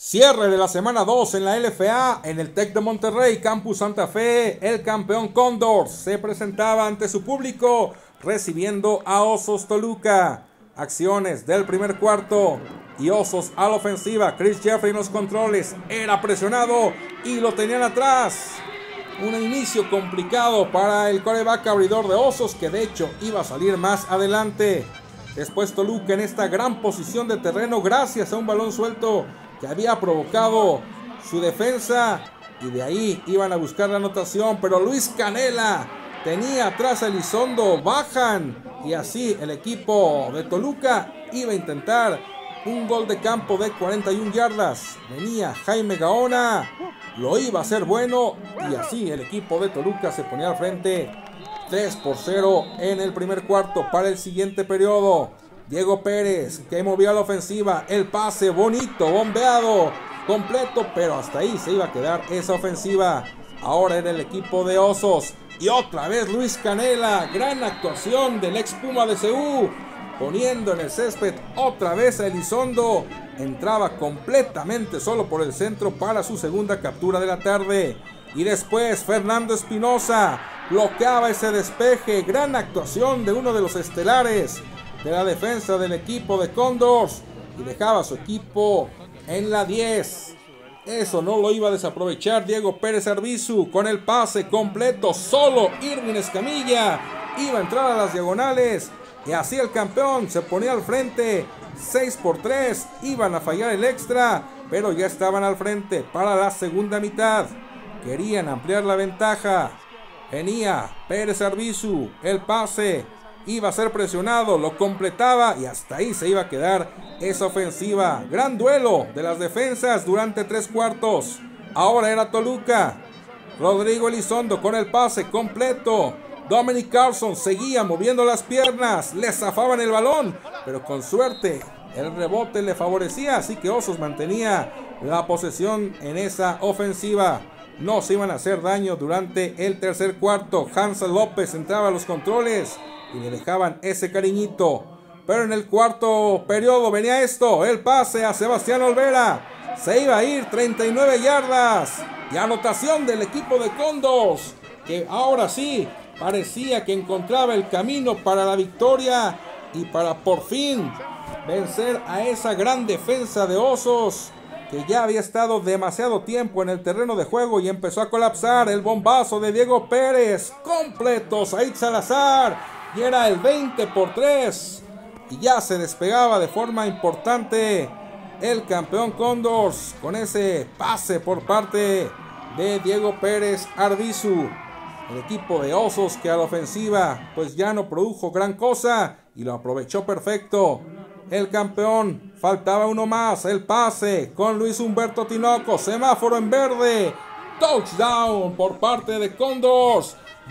Cierre de la semana 2 en la LFA en el TEC de Monterrey, Campus Santa Fe. El campeón Condors se presentaba ante su público recibiendo a Osos Toluca. Acciones del primer cuarto y Osos a la ofensiva. Chris Jeffrey en los controles, era presionado y lo tenían atrás. Un inicio complicado para el quarterback abridor de Osos, que de hecho iba a salir más adelante. Después Toluca en esta gran posición de terreno gracias a un balón suelto que había provocado su defensa, y de ahí iban a buscar la anotación, pero Luis Canela tenía atrás a Elizondo, bajan, y así el equipo de Toluca iba a intentar un gol de campo de 41 yardas. Venía Jaime Gaona, lo iba a hacer bueno, y así el equipo de Toluca se ponía al frente 3-0 en el primer cuarto. Para el siguiente periodo, Diego Pérez, que movía la ofensiva, el pase bonito, bombeado, completo, pero hasta ahí se iba a quedar esa ofensiva. Ahora era el equipo de Osos, y otra vez Luis Canela, gran actuación del ex Puma de CU, poniendo en el césped otra vez a Elizondo. Entraba completamente solo por el centro para su segunda captura de la tarde. Y después Fernando Espinosa bloqueaba ese despeje, gran actuación de uno de los estelares de la defensa del equipo de Condors, y dejaba a su equipo en la 10. Eso no lo iba a desaprovechar Diego Pérez Arbizu con el pase completo. Solo Irving Escamilla iba a entrar a las diagonales, y así el campeón se ponía al frente 6-3. Iban a fallar el extra, pero ya estaban al frente para la segunda mitad. Querían ampliar la ventaja. Venía Pérez Arbizu, el pase iba a ser presionado, lo completaba, y hasta ahí se iba a quedar esa ofensiva. Gran duelo de las defensas durante 3 cuartos. Ahora era Toluca. Rodrigo Elizondo con el pase completo. Dominic Carlson seguía moviendo las piernas, le zafaban el balón, pero con suerte el rebote le favorecía, así que Osos mantenía la posesión en esa ofensiva. No se iban a hacer daño durante el tercer cuarto. Hansel López entraba a los controles y le dejaban ese cariñito. Pero en el cuarto periodo venía esto, el pase a Sebastián Olvera. Se iba a ir 39 yardas. Y anotación del equipo de Condors, que ahora sí parecía que encontraba el camino para la victoria y para por fin vencer a esa gran defensa de Osos, que ya había estado demasiado tiempo en el terreno de juego y empezó a colapsar. El bombazo de Diego Pérez, completo, Said Salazar, y era el 20-3, y ya se despegaba de forma importante el campeón Condors con ese pase por parte de Diego Pérez Arbizu. El equipo de Osos, que a la ofensiva pues ya no produjo gran cosa, y lo aprovechó perfecto el campeón. Faltaba uno más, el pase con Luis Humberto Tinoco, semáforo en verde, touchdown por parte de Condors.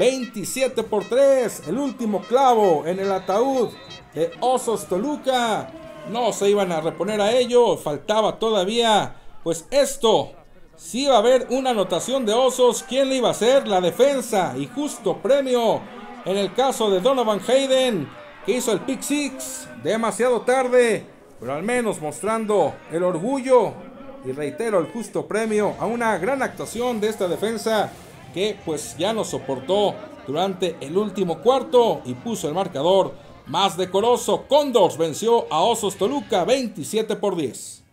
27-3, el último clavo en el ataúd de Osos Toluca. No se iban a reponer a ello, faltaba todavía pues esto. Si iba a haber una anotación de Osos, ¿quién le iba a hacer? La defensa, y justo premio en el caso de Donovan Hayden, que hizo el pick six demasiado tarde, pero al menos mostrando el orgullo, y reitero, el justo premio a una gran actuación de esta defensa, que pues ya no soportó durante el último cuarto y puso el marcador más decoroso. Condors venció a Osos Toluca 27-10.